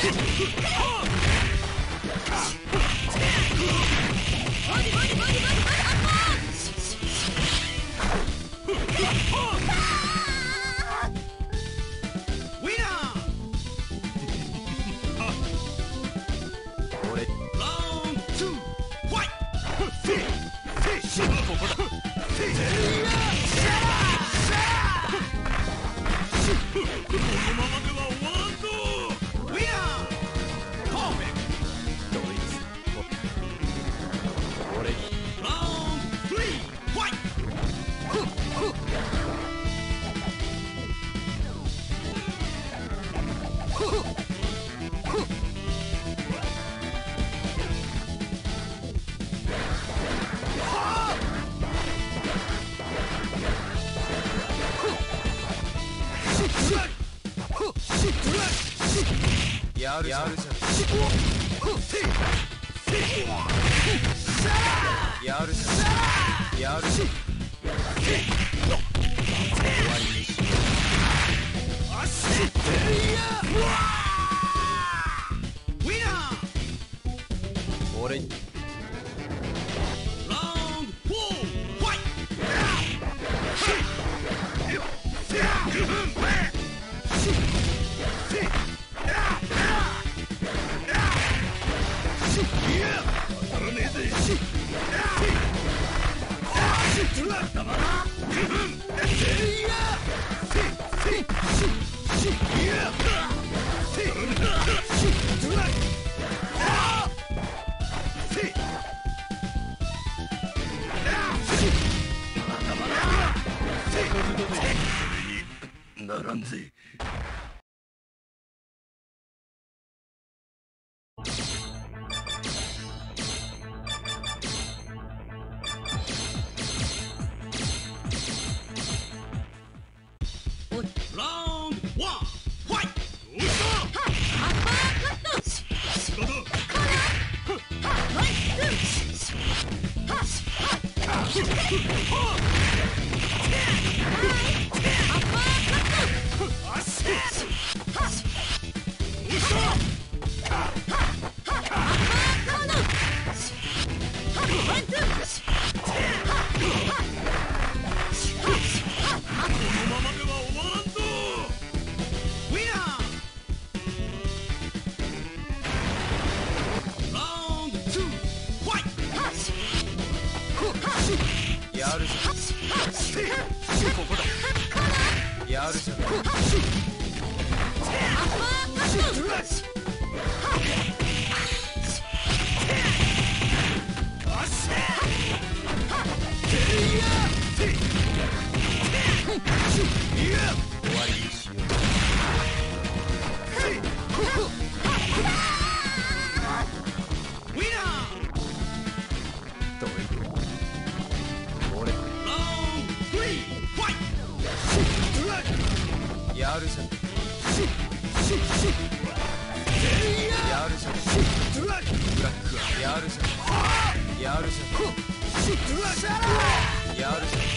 やるじゃん。やるじゃん。やるじゃん。終わりにしよう。俺にならんぜ。やるじゃん。ここだ。やるじゃん。終わりにしよう。やるじゃん。やるじゃん。ブラックはやるじゃん。やるじゃん。やるじゃん。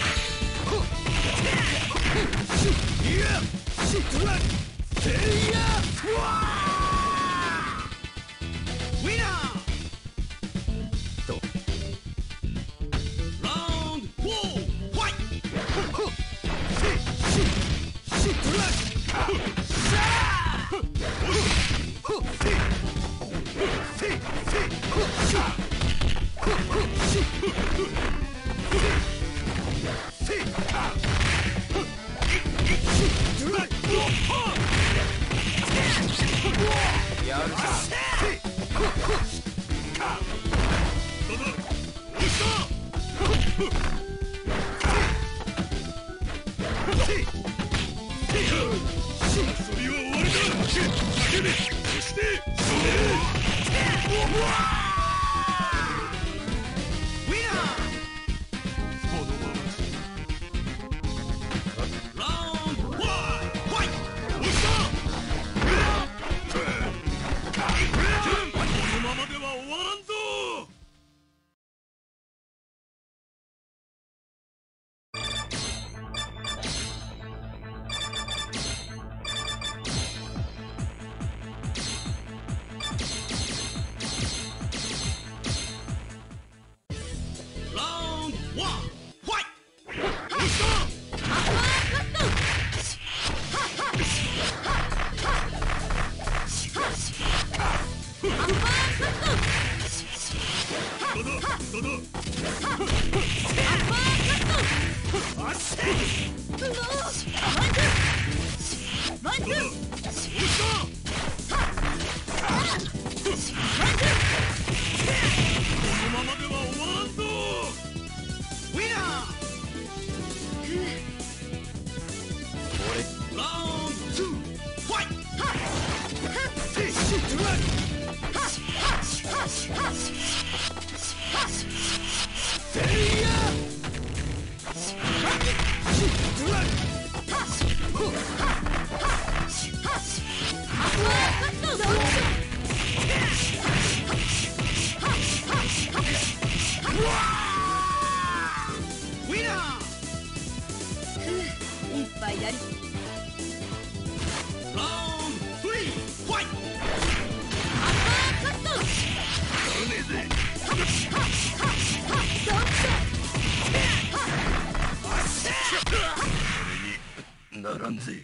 んぜ。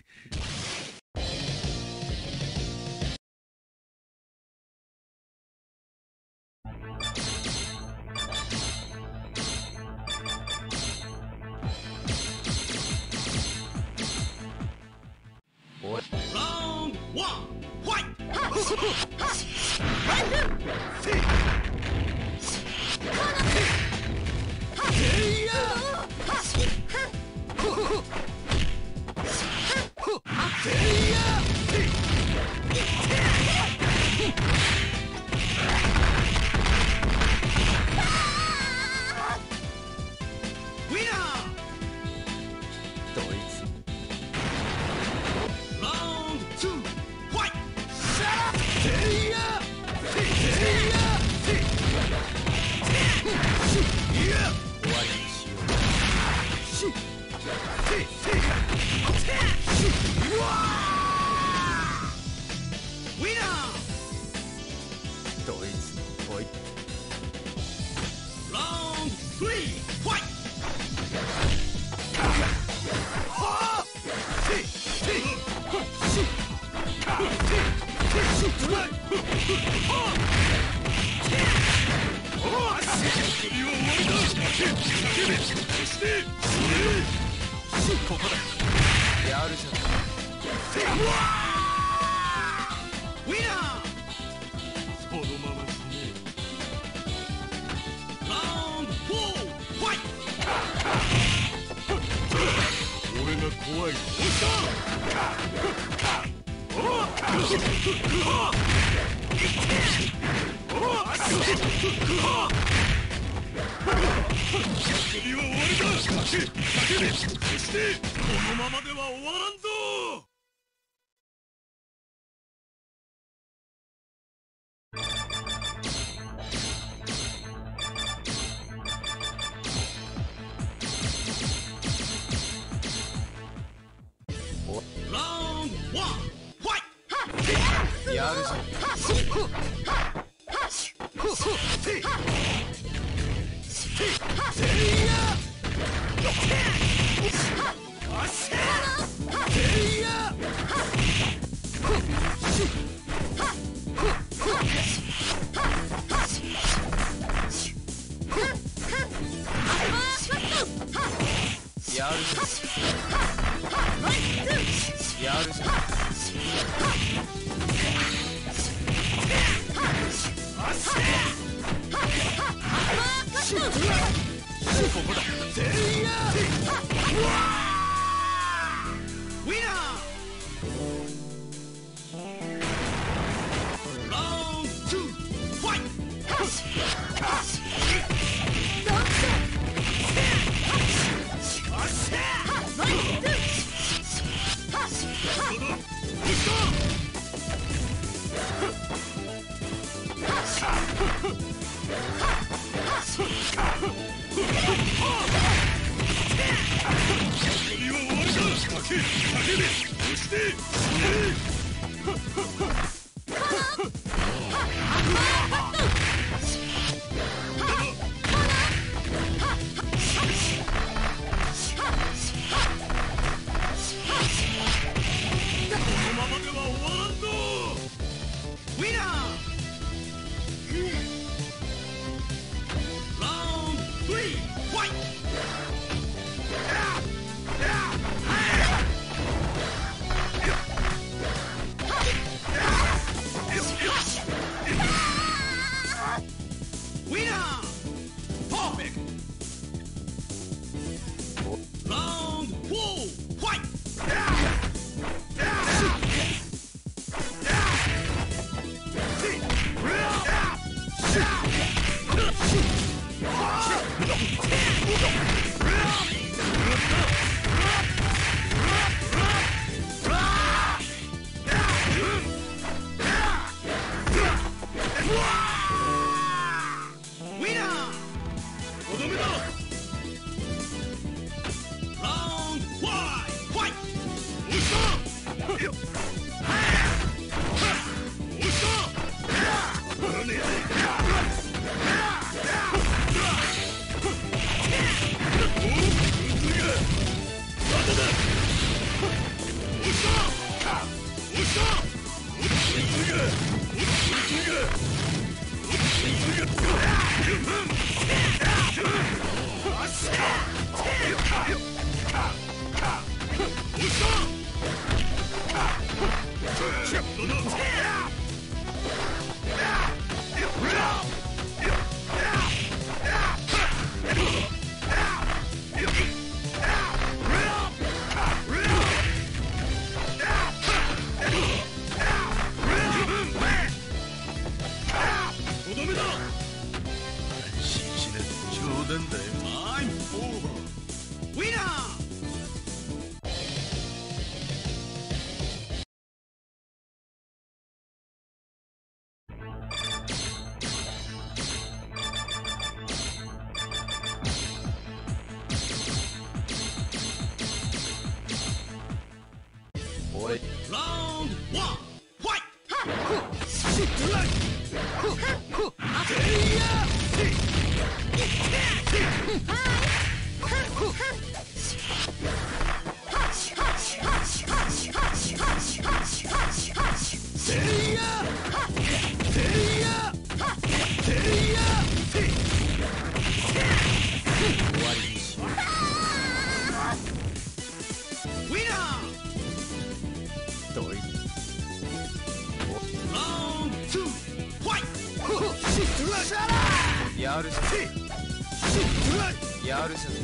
やるじゃん。やるじゃん。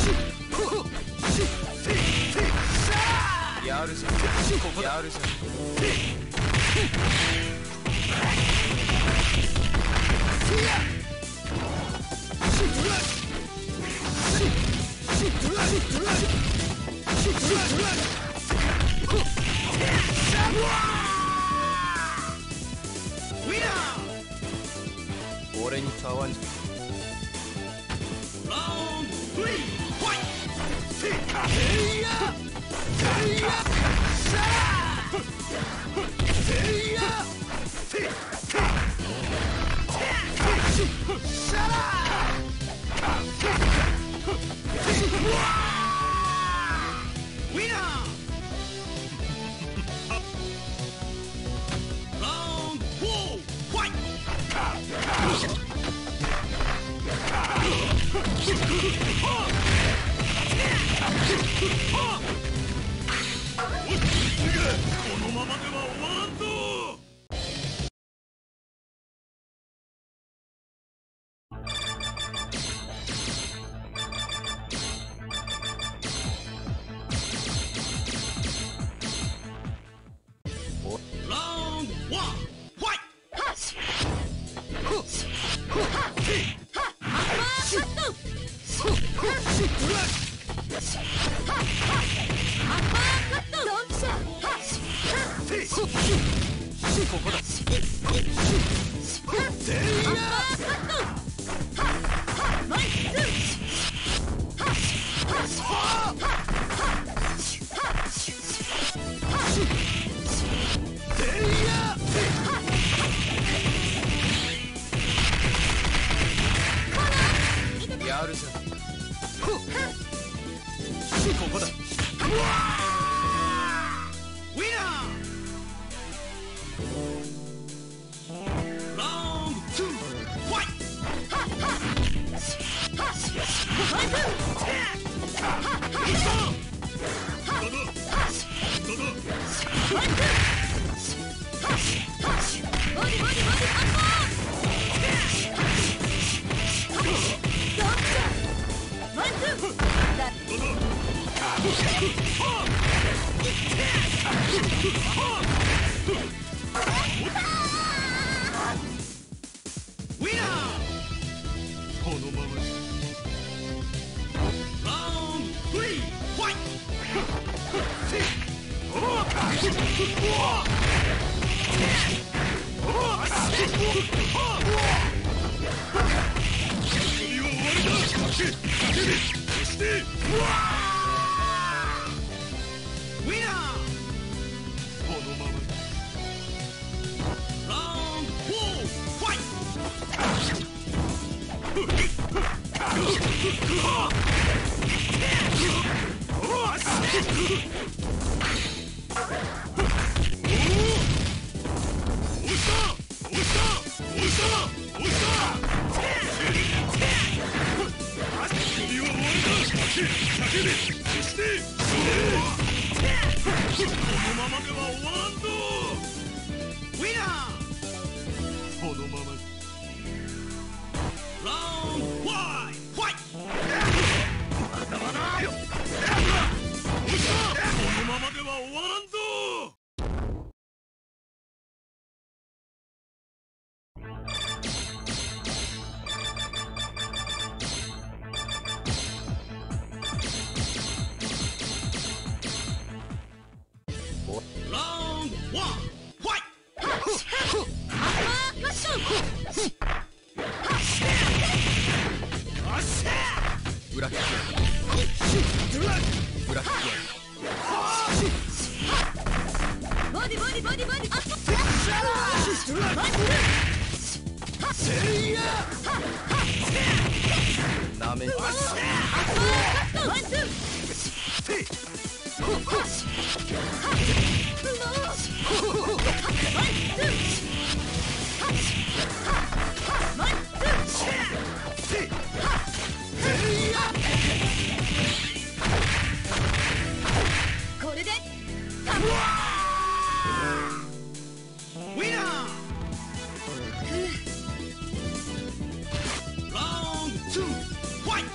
やるじゃん。ここやるじゃん。俺に触んじゃラウンド3ファイこのままでは終わらんぞ。ラウンド1ファイここだ。やるじゃん。ここだ。ウィナー。ラウンド2ファイウィナー。このままラウンド3ファイウィナー。このままラウンド4ファイト。 ままでは終わらんぞ。ウィナー。このまま。ラウンドファイト。まだまだ。このままでは終わらんぞ。 ブラックブラックボディボディボディボディアップなめんワンツーこれでウィナー。ラウンド2ファイト。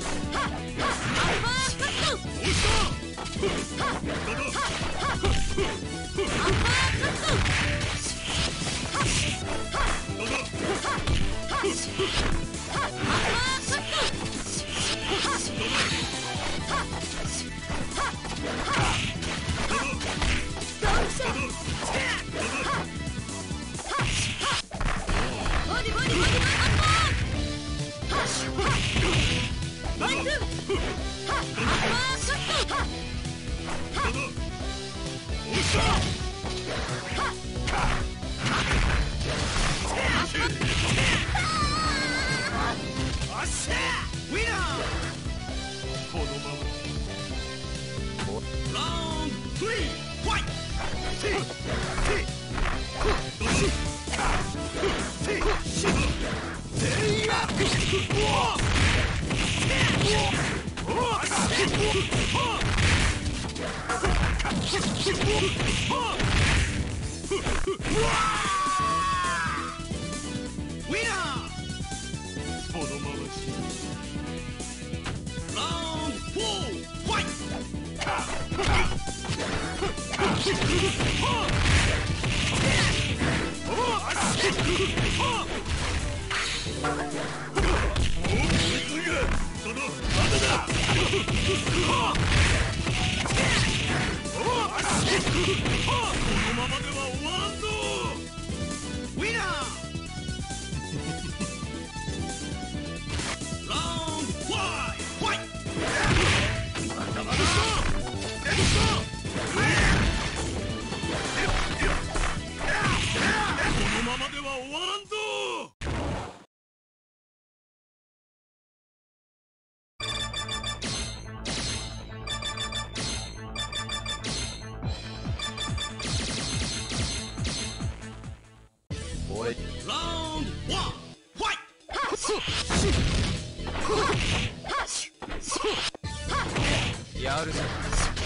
やるじゃん。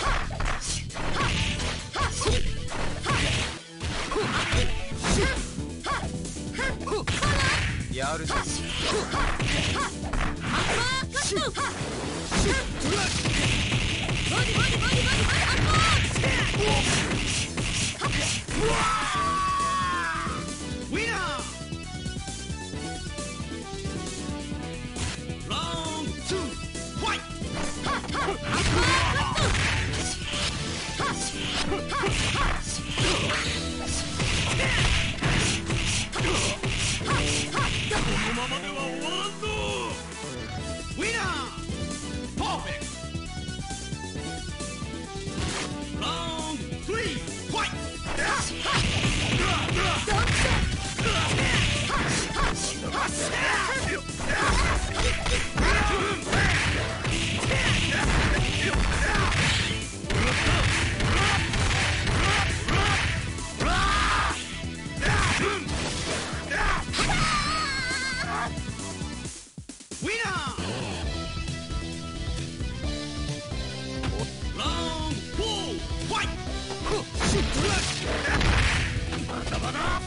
やるじゃん。 Round 3 fight!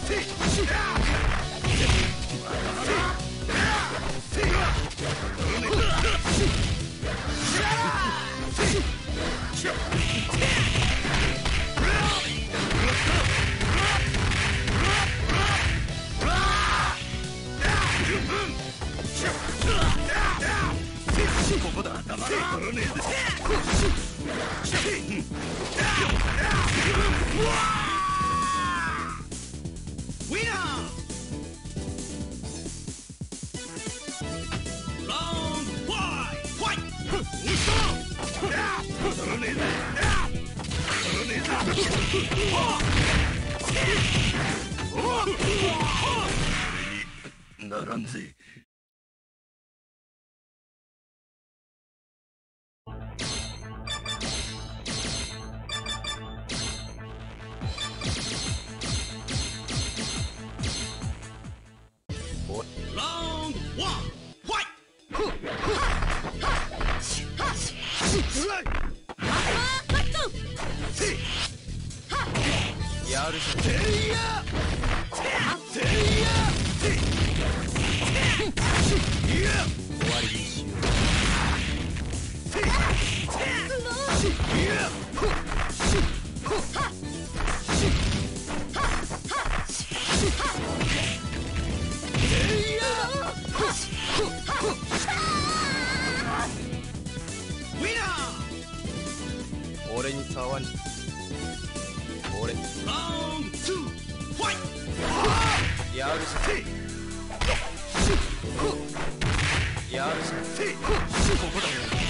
ここだ。黙らねえ。ウィナー。ラウンド5、ファイト。おっしゃ。戻らねえぜ。ならんぜ。 やるじゃん。終わりにしよう。俺に触ん。俺。やるじゃん。やるじゃん。ここだ。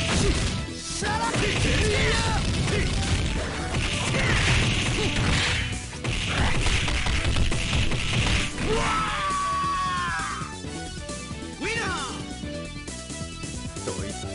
どいつ。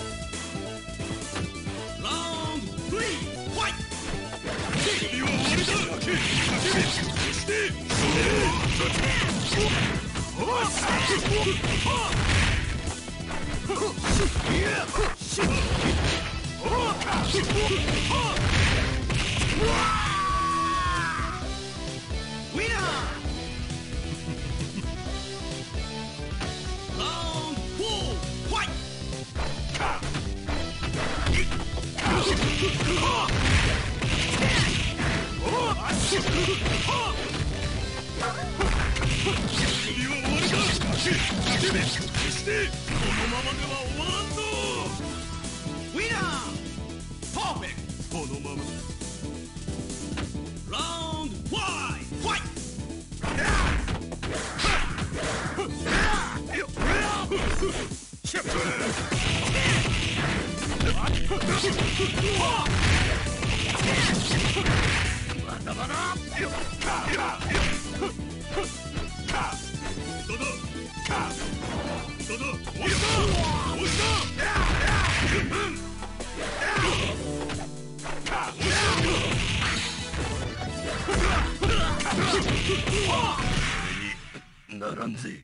ならんぜ。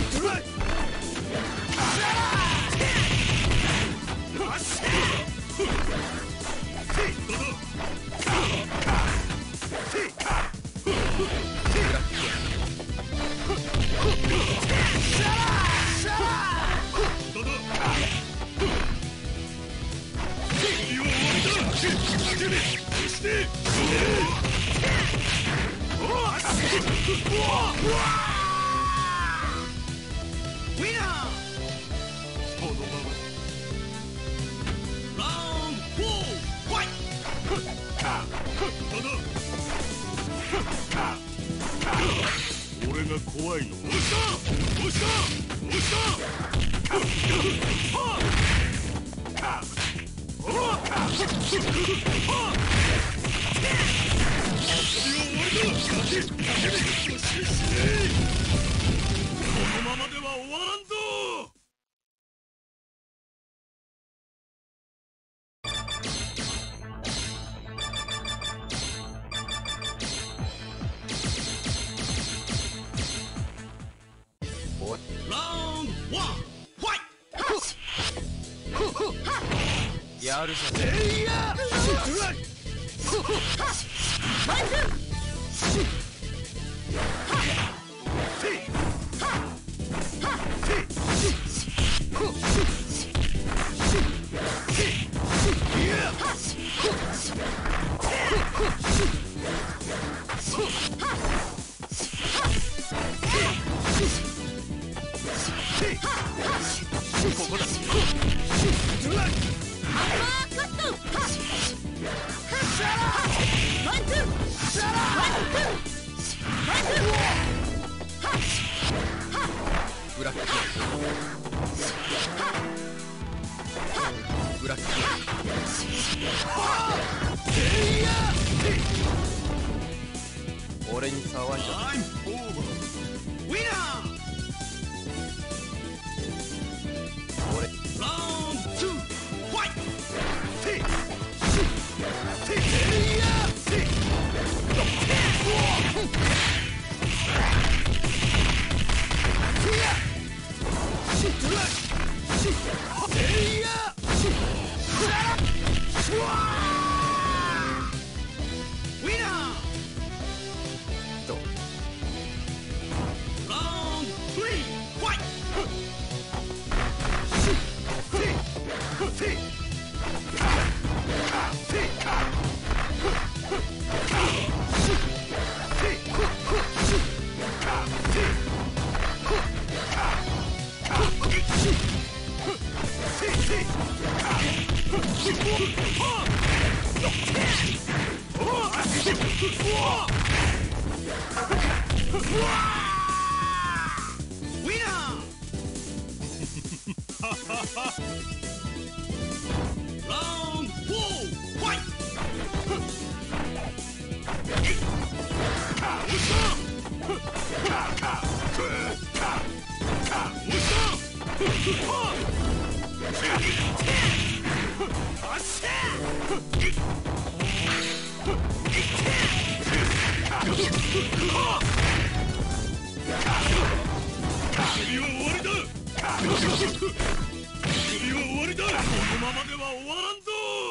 こめそしてウィナーこのままラウンド4ファイト俺が怖いの。押した押した押このままでは終わらんぞ。ラウンド1ファイト。 やるじゃねここだ。ブラックブラック俺に騒いじゃウィナー俺ラウンド2ファイウィナーとラウンド3ファイウィナーラウンド4ファイ終わりだ。終わりだ。このままでは終わらんぞ。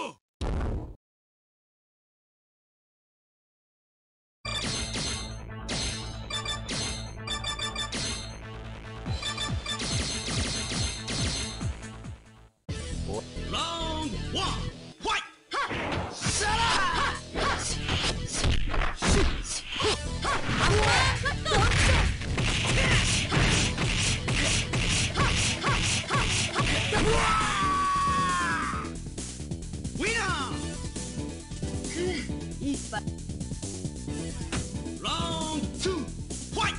ラウンド1ファイウィナーいっぱいラウンド2ファイ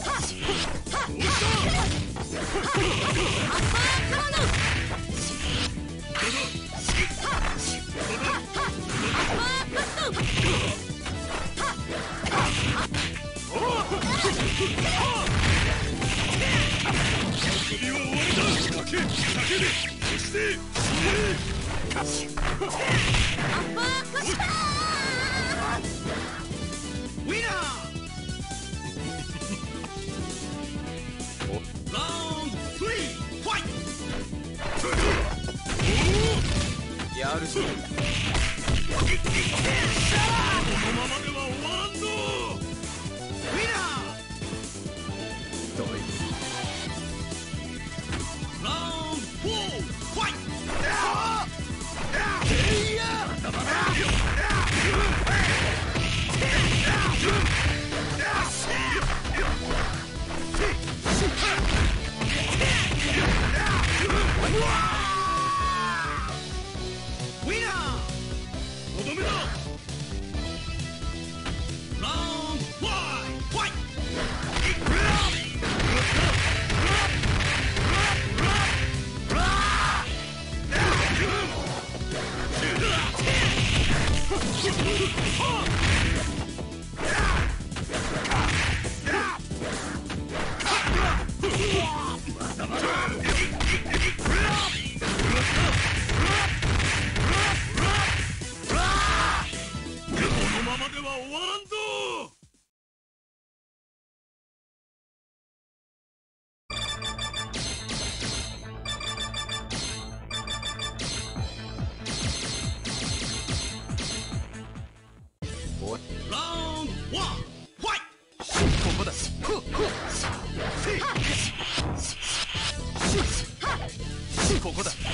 首を終わりだ。かけでそしてアッパーカットウィナーラウンド3ファイト。 やるじゃねこのままでは終わらんぞ。ウィナどいーラウンド4ファイト。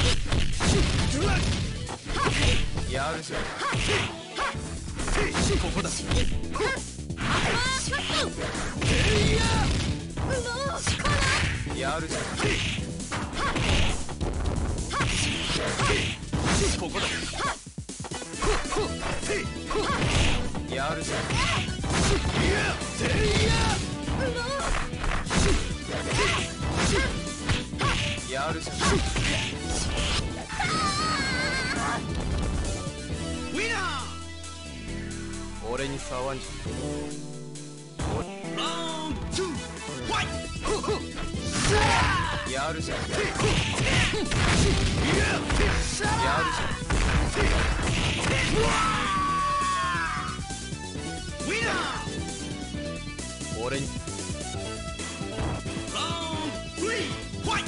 やるじゃん。ここだ。やるじゃん。ここだ。やるじゃん。やるじゃん。 ウィナー。 俺に触んじラウンド2ファイト。 やるじゃん。やるじゃん。 ウィナー。 俺にラウンド3ファイト。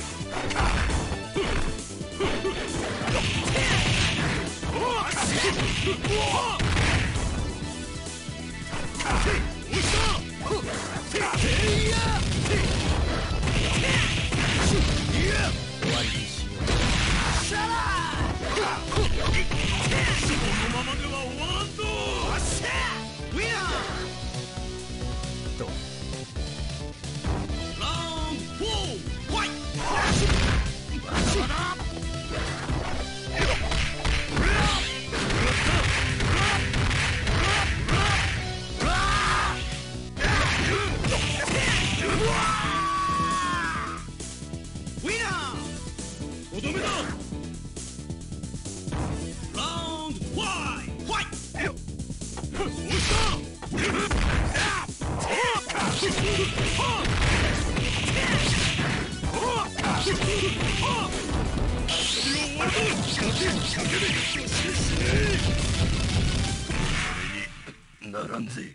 終わりにしよこのままでは終わらんぞ。ウィナー。 う。どうラウンド4ファイト。ウィナー。とどめだ。ラウンド5ファイト。押したならんぜ。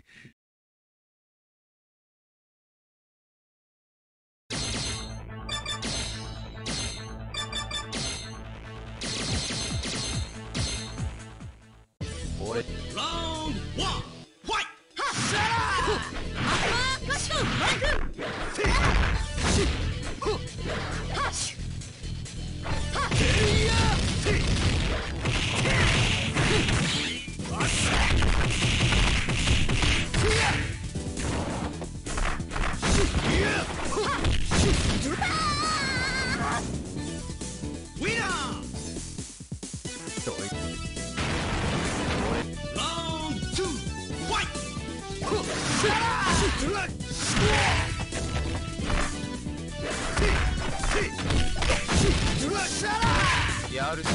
俺ラウンド1ファイウィナー。 どういラウンド2ファイやるじゃん。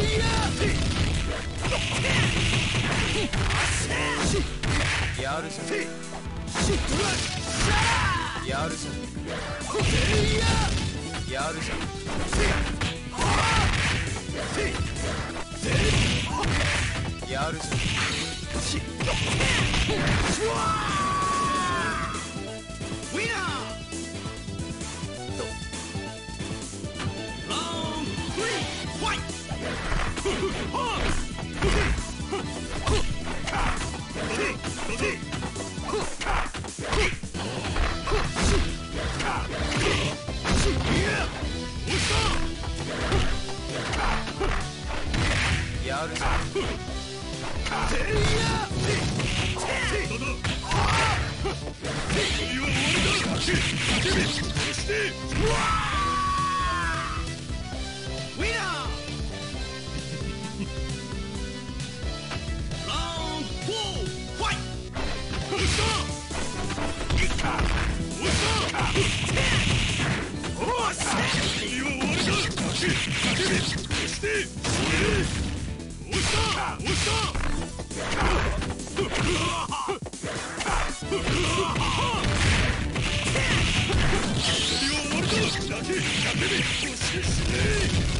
やるじゃん。やるじゃん。やるじゃん。やるじゃん。 ウィナー。 どうラウンド3ファイやるじゃん。 ウィナー。ラウンド4ファイト。終わりだ。